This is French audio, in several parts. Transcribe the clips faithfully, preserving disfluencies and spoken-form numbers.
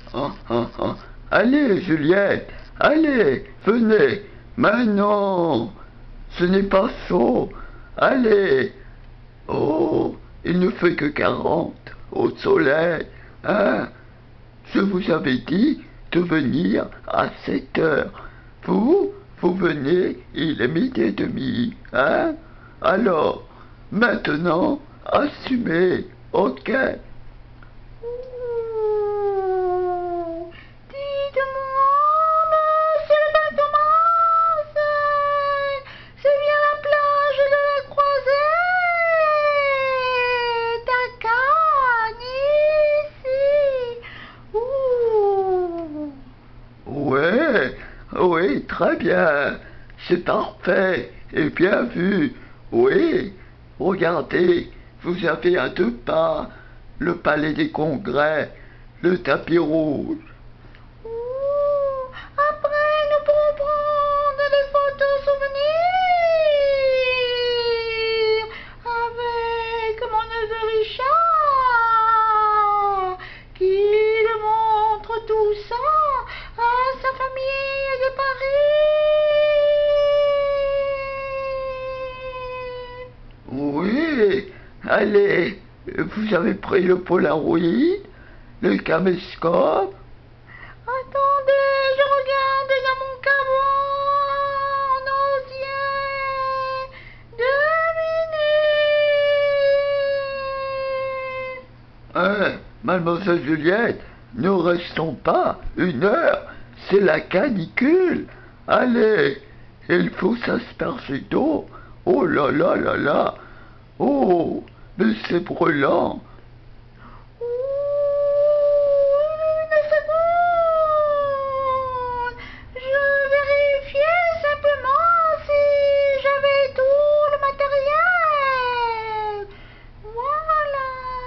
Oh, oh, oh. Allez, Juliette, allez, venez. Mais non, ce n'est pas chaud. Allez. Oh, il ne fait que quarante au soleil. Hein? Je vous avais dit de venir à sept heures. Vous, vous venez, il est midi et demi. Hein? Alors, maintenant, assumez, ok? Oui, oui, très bien. C'est parfait et bien vu. Oui, regardez, vous avez à deux pas le palais des congrès, le tapis rouge. Ouh, après, nous pourrons prendre des photos souvenirs avec mon neveu Richard qui le montre tout ça à sa famille de Paris. Oui, allez, vous avez pris le Polaroid, le caméscope. Attendez, je regarde dans mon caveau, n'osiez deviner. Hein, mademoiselle Juliette, ne restons pas une heure, c'est la canicule. Allez, il faut s'asperger d'eau. Oh là là là là. Oh, mais c'est brûlant. Une seconde, je vérifiais simplement si j'avais tout le matériel. Voilà.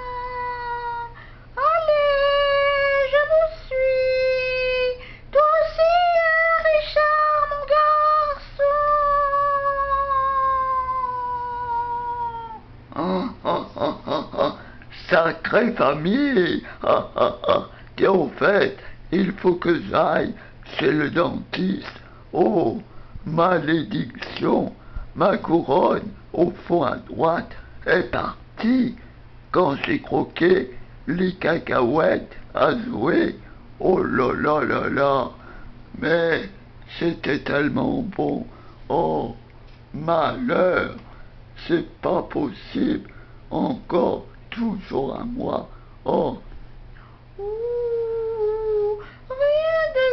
Allez, je vous suis. Toi aussi, hein, Richard, mon garçon. Ah, ah, ah, ah, ah. Sacrée famille. Ah, ah, ah. Et au fait, il faut que j'aille chez le dentiste. Oh, malédiction. Ma couronne, au fond à droite, est partie quand j'ai croqué les cacahuètes à jouer. Oh là là là là. Mais c'était tellement bon. Oh, malheur. C'est pas possible. Encore, toujours à moi. Oh, Ouh, rien de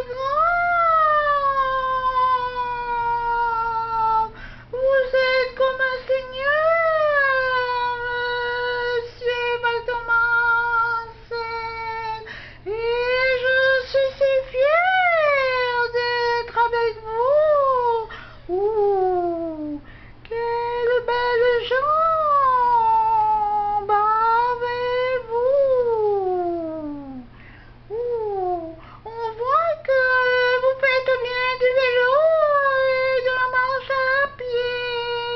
grave. Vous êtes comme un seigneur, monsieur Balthomas. Et je suis si fière d'être avec vous. Ouh, quelle belle jambe avez-vous. Ouh, on voit que vous faites bien du vélo et de la marche à pied.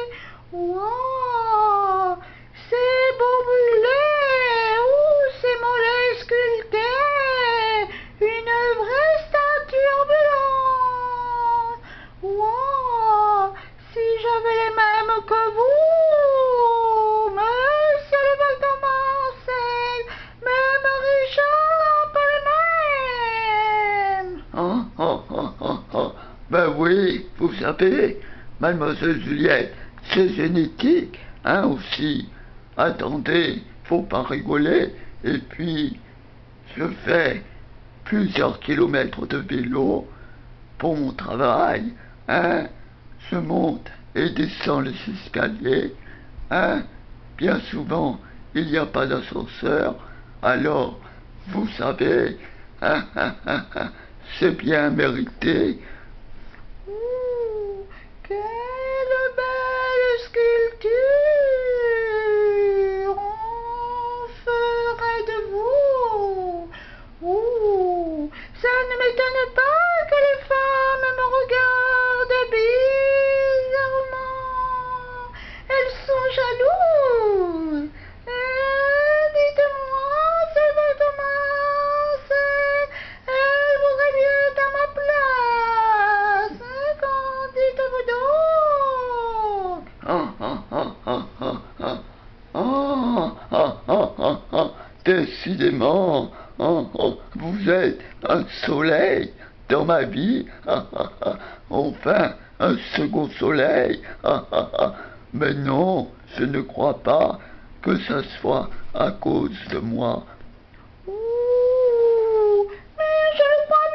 Wow, ces beaux mulets, ouh, ces mollets sculptés, une vraie statue ambulante. Wow, si j'avais les mêmes que vous, monsieur le Val-de-Marseille, même Richard n'a pas les mêmes. oh, oh, oh, oh, oh. Ben oui, vous savez, mademoiselle Juliette, c'est génétique, hein, aussi. Attendez, faut pas rigoler. Et puis, je fais plusieurs kilomètres de vélo pour mon travail, hein. Je monte et descends les escaliers, hein. Bien souvent, il n'y a pas d'ascenseur, alors, vous savez, hein, hein, hein, hein, c'est bien mérité. Ouh, quelle belle sculpture on ferait de vous. Ouh, ça ne m'étonne pas que les femmes me regardent bizarrement. Elles sont jalouses. Eh, dites-moi, c'est votre masse. décidément, oh, oh, vous êtes un soleil dans ma vie, ah, ah, ah, enfin un second soleil, ah, ah, ah. Mais non, je ne crois pas que ça soit à cause de moi. Ouh, mais je le crois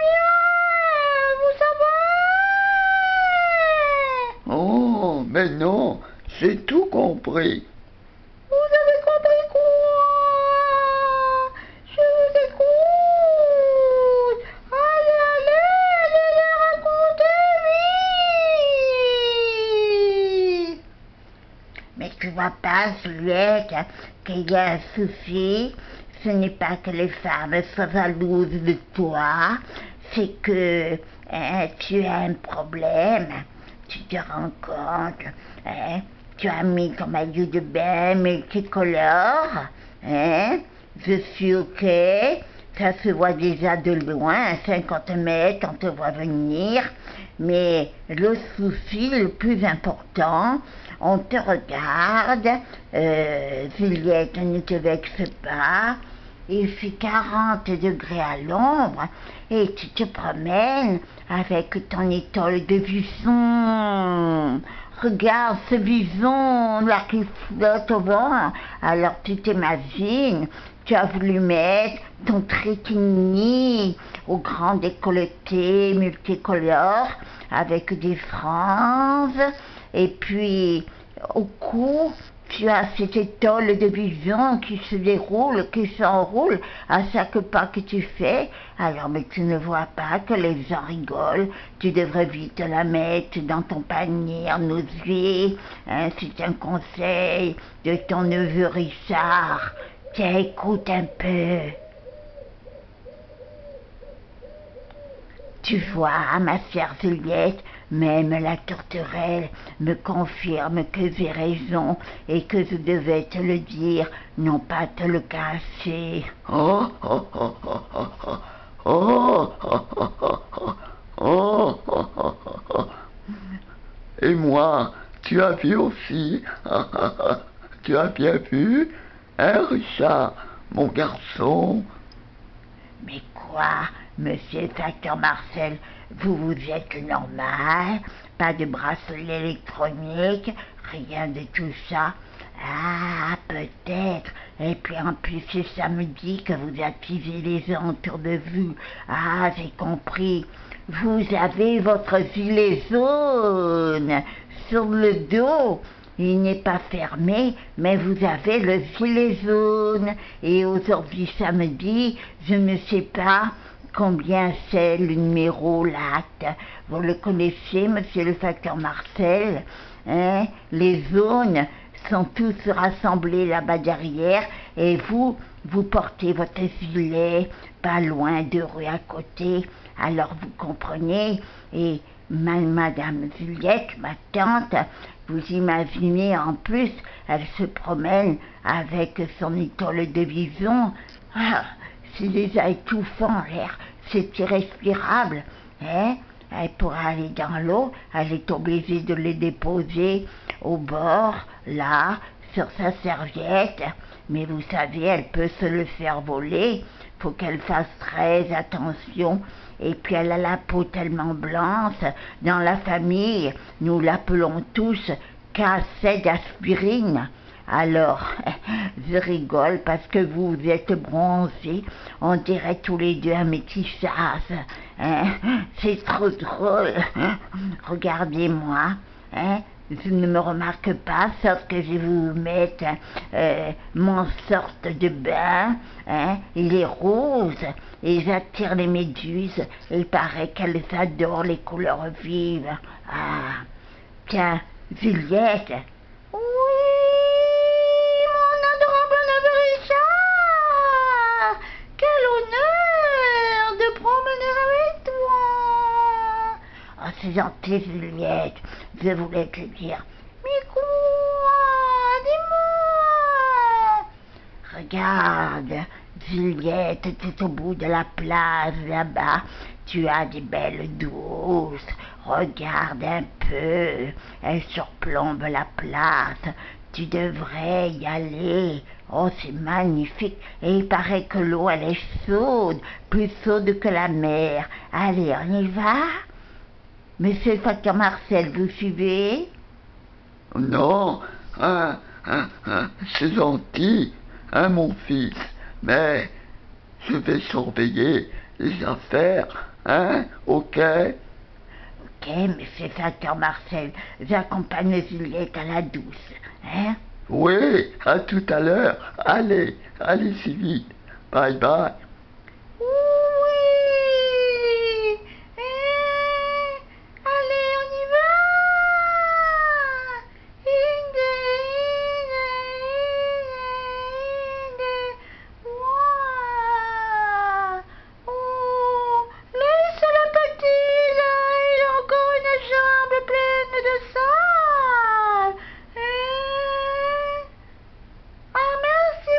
bien, vous savez. Oh, mais non, j'ai tout compris. Vous avez compris quoi? Je vous écoute. Allez, allez, allez les raconter vite. Mais tu vois pas, Juliette, qu'il y a un souci. Ce n'est pas que les femmes soient jalouses de toi, c'est que hein, tu as un problème. Tu te rends compte, hein, tu as mis ton maillot de bain multicolore, hein, je suis ok, ça se voit déjà de loin, à cinquante mètres, on te voit venir, mais le souci le plus important, on te regarde, euh, Juliette, ne te vexe pas, il fait quarante degrés à l'ombre et tu te promènes avec ton étole de bison. Regarde ce bison là qui flotte au vent. Alors tu t'imagines, tu as voulu mettre ton triquini au grand décolleté multicolore avec des franges et puis au cou tu as cette étole de bison qui se déroule, qui s'enroule à chaque pas que tu fais. Alors, mais tu ne vois pas que les gens rigolent. Tu devrais vite la mettre dans ton panier en osier. Hein, c'est un conseil de ton neveu Richard. Tiens, écoute un peu. Tu vois, ma chère Juliette, même la tourterelle me confirme que j'ai raison et que je devais te le dire, non pas te le cacher. Oh, oh, oh, oh, oh, oh, oh, oh, oh, oh, oh, oh. Et moi, tu as vu aussi, tu as bien vu, hein, Richard, mon garçon? Mais quoi, monsieur le facteur Marcel, vous vous êtes normal, pas de bracelet électronique, rien de tout ça. Ah, peut-être. Et puis en plus, c'est samedi que vous attisez les gens autour de vous. Ah, j'ai compris. Vous avez votre gilet jaune sur le dos. Il n'est pas fermé, mais vous avez le gilet jaune. Et aujourd'hui, samedi, je ne sais pas combien c'est le numéro, l'acte. Vous le connaissez, monsieur le facteur Marcel, hein? Les zones sont tous rassemblés là-bas derrière et vous, vous portez votre gilet pas loin de rue à côté. Alors vous comprenez, et ma, madame Juliette, ma tante, vous imaginez en plus, elle se promène avec son étole de bison. Ah, c'est déjà étouffant l'air, c'est irrespirable, hein? Elle pourra aller dans l'eau, elle est obligée de les déposer au bord, là, sur sa serviette. Mais vous savez, elle peut se le faire voler, faut qu'elle fasse très attention. Et puis elle a la peau tellement blanche, dans la famille, nous l'appelons tous cassette d'aspirine. Alors, je rigole parce que vous êtes bronzés, on dirait tous les deux un métissage, hein? C'est trop drôle, regardez-moi, hein? Je ne me remarque pas, sauf que je vais vous mettre euh, mon sorte de bain, hein? Il est rose, et j'attire les méduses, il paraît qu'elles adorent les couleurs vives. Ah, tiens, Juliette. Oui, mon adorable neveu Richard, quel honneur de promener avec toi. Oh, c'est gentil, Juliette, je voulais te dire. Mais quoi? Dis-moi. Regarde, Juliette, tu es au bout de la plage là-bas. Tu as des belles douces. Regarde un peu. Elles surplombent la place. Tu devrais y aller. Oh, c'est magnifique. Et il paraît que l'eau, elle est chaude, plus chaude que la mer. Allez, on y va? Monsieur le facteur Marcel, vous suivez? Non, hein, hein, hein, c'est gentil, hein, mon fils, mais je vais surveiller les affaires, hein, ok? Ok, monsieur le facteur Marcel, j'accompagne Juliette à la douce, hein? Oui, à tout à l'heure. Allez, allez si vite. Bye bye. Oui. Eh, allez, on y va. Inde, inde, inde, ouah. Oh, laisse le petit là, il a encore une jambe pleine de sable. Eh. Ah, merci,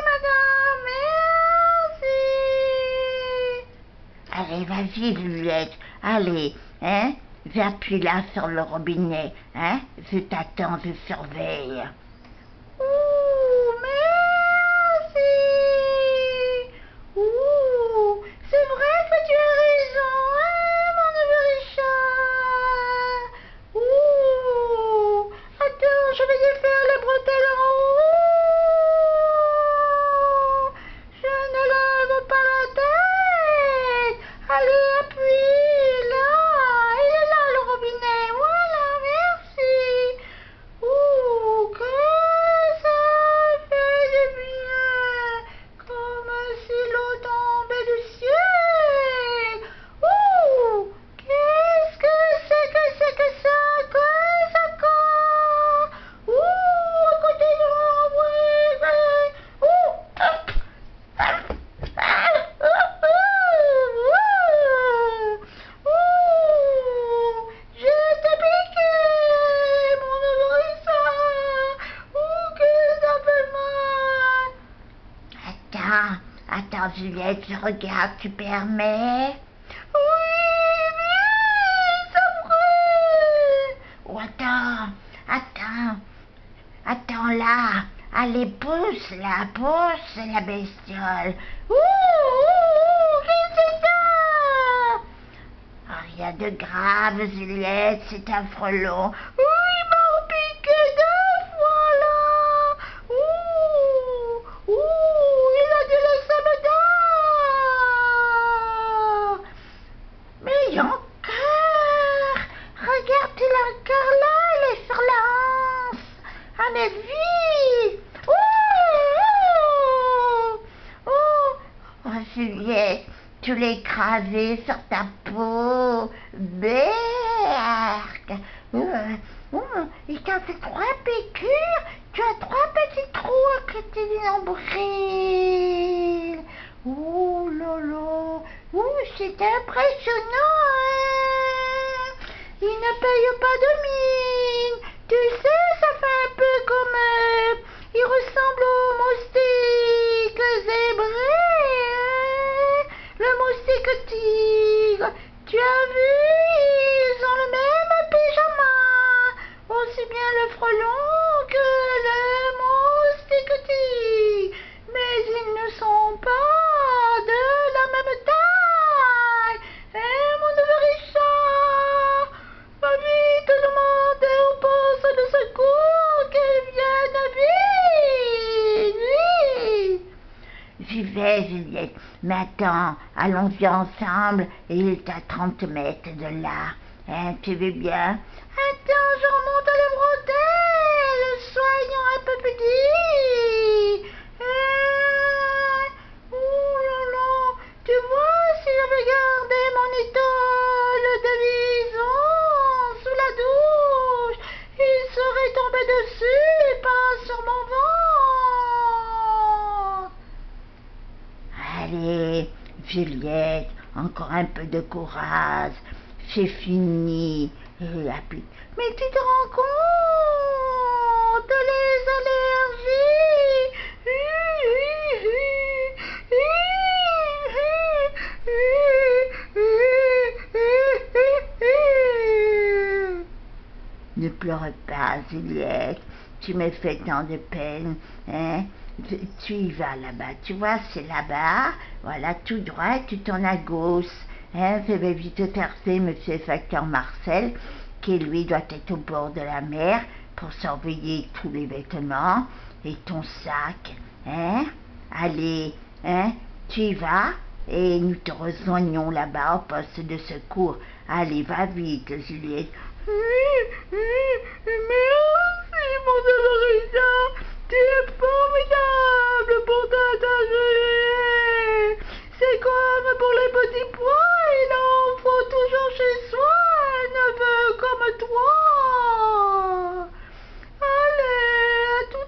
madame, merci. Allez, vas-y, Juliette, allez, hein, j'appuie là sur le robinet, hein, je t'attends, je surveille. Ouh, merci. Ouh, c'est vrai que tu as raison, hein, mon neveu Richard. Ouh, attends, je vais défaire les bretelles en haut. Je ne lève pas la tête. Allez, appuie, là. Il est là, le robinet. Voilà, merci. Ouh, que ça fait du bien. Comme si l'eau tombait du ciel. Ouh, qu'est-ce que c'est que c'est que ça? Que ça encore? Ouh, à côté de moi, oui, oui. Ouh, hop. Ouh, j'ai été piqué, mon nourrisson. Ouh, que ça fait mal. Attends, attends, Juliette, je regarde, tu permets? Oui, oui, ça brûle. Oh, attends, attends, attends là. Allez, pousse là, pousse la bestiole. Ouh, ouh, ouh, qu'est-ce que c'est ça? Oh, rien de grave, Juliette, c'est un frelon. Ouh, il m'a piqué deux fois là. Ouh, ouh, il a dû laisser me dehors. Mais encore, regarde, il est encore là, il est sur la hanse. Allez, vite. Ouh, ouh, ouh. Oh, Juliette, tu l'as écrasé sur ta peau. Berk. Euh, oh, il t'a fait trois piqûres. Tu as trois petits trous à côté du nombril. Oh là là. Oh, c'est impressionnant, hein. Il ne paye pas de mine. Tu sais, ça fait un peu comme... euh, il ressemble au moustique zébré, hein. Le moustique tigre. Tu as vu? Ils ont le même pyjama. Aussi bien le frelon que le moustique tigre. Mais ils ne sont pas de la même taille. Hein, mon neveu Richard? Va vite demander au poste de secours qu'ils viennent vite, vite. J'y vais, Juliette. Mais attends, allons-y ensemble. Il est à trente mètres de là. Hein, tu veux bien? Attends, je remonte les bretelles. Soyons un peu petits. Hein? Ouh là là. Tu vois, si j'avais gardé mon étole de vison sous la douche, il serait tombé dessus et pas sur mon ventre. Allez, Juliette, encore un peu de courage. C'est fini. Et applique. Mais tu te rends compte de les allergies? Ne pleure pas, Juliette. Tu me fais tant de peine, hein? tu y vas là-bas, tu vois, c'est là-bas, voilà, tout droit, tu tournes à gauche, hein, fais vite percer monsieur le facteur Marcel, qui lui doit être au bord de la mer pour surveiller tous les vêtements et ton sac, hein, allez, hein, tu y vas, et nous te rejoignons là-bas au poste de secours, allez, va vite, Juliette. Merci, mon Dolorisa, tu es formidable pour t'attacher. C'est comme pour les petits pois, il en faut toujours chez soi un neveu comme toi. Allez, à tout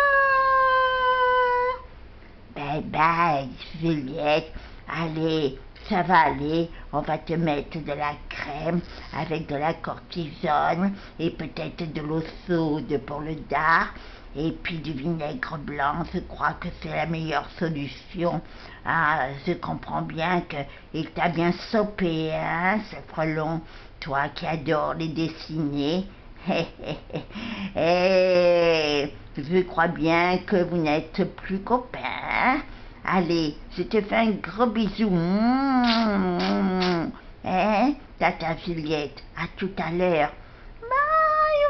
à l'heure. Bye bye, Juliette. Allez, ça va aller, on va te mettre de la crème avec de la cortisone et peut-être de l'eau chaude pour le dard et puis du vinaigre blanc, je crois que c'est la meilleure solution. Ah, je comprends bien qu'il t'a bien sopé, hein, ce frelon, toi qui adores les dessiner. Et je crois bien que vous n'êtes plus copains. Allez, je te fais un gros bisou. Mmh. Hein, tata Juliette, à tout à l'heure. Bye,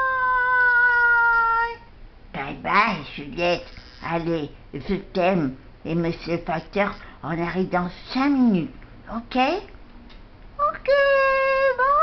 bye. Bye bye, Juliette. Allez, je t'aime. Et monsieur le facteur, on arrive dans cinq minutes. Ok? Ok, bye.